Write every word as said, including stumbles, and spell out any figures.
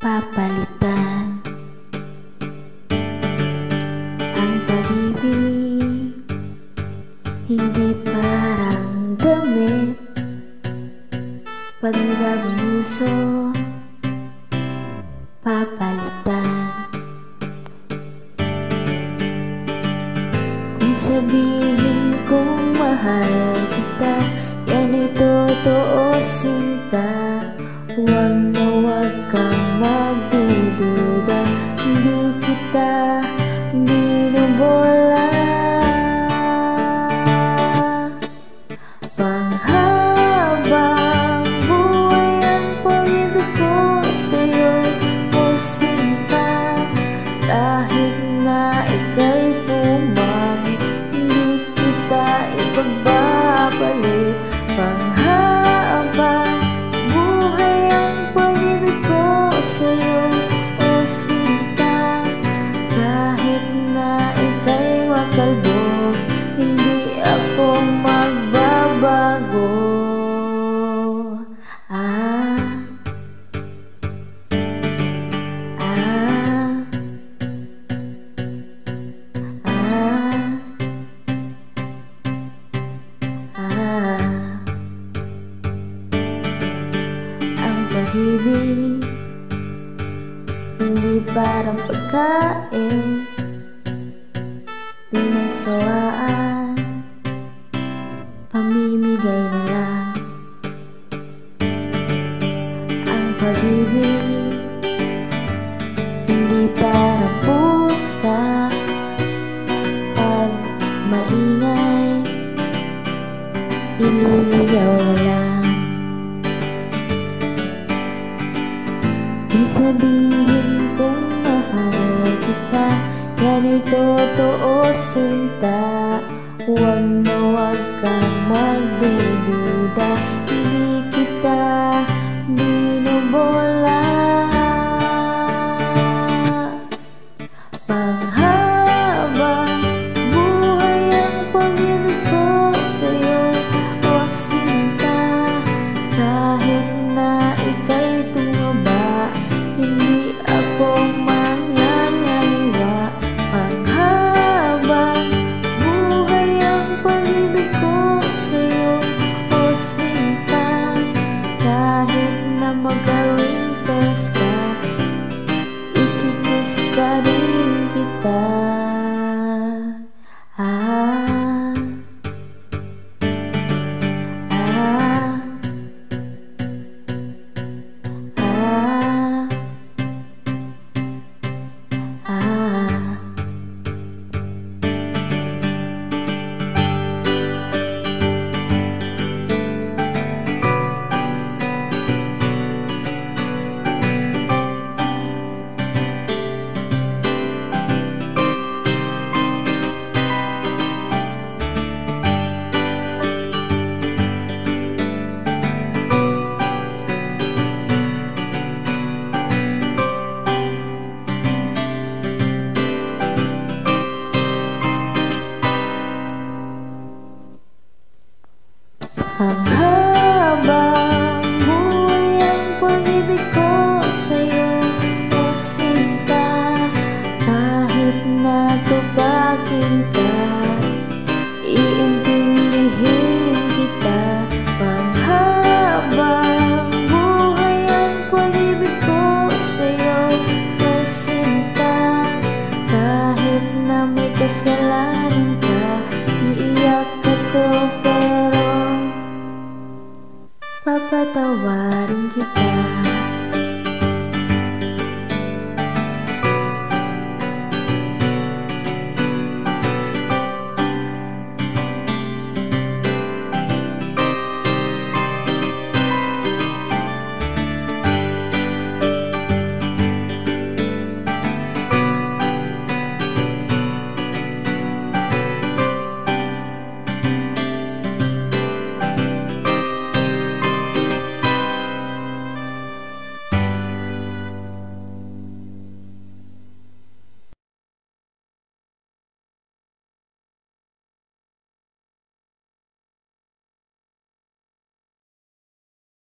papalitan ang pag-ibig, hindi parang damit. Pag bagong uso, papalitan. Kung sabihin kong mahal kita, yan ay totoo, sinta. Huwag na huwag kang magdududa, hindi kita binubola. Panghabang buhay ang pag-ibig ko sa'yo, o sinta. Kahit na ika'y pumangit, hindi kita ipagbabalit. Panghabang buhay ang pag-ibig ko sa'yo, o sinta. Kahit na ika'y makalbo, hindi ako magbabago. Ah, ah, ah, ah. Ang pag-ibig hindi parang pagkain, pinagsawaan, pamimigay na lang. Ang pag-ibig hindi parang pusa, pag maingay, ililigaw na lang. Kung sabihin kong mahal kita, yan ay totoo, sinta. Huwag na huwag kang magdududa, hindi kita binubola. Panghabang buhay ang pag-ibig ko sa'yo, o sinta. Kahit na ika'y tumaba, hindi ako mangyayariwa. Panghabang buhay ang pag-ibig ko sa'yo, o sinta. Kahit na magka-wrinkles ka, ikikiss pa rin kita. Ah, ah, ah, ah. Ang habang buhay ang pag-ibig ko sa'yo, o sinta. Kahit na tupagin ka, iintindihin kita. Panghabang buhay ang pag-ibig ko sa'yo, o sinta. Kahit na may kasalanan ka, iiyak ako pero papatawarin kita.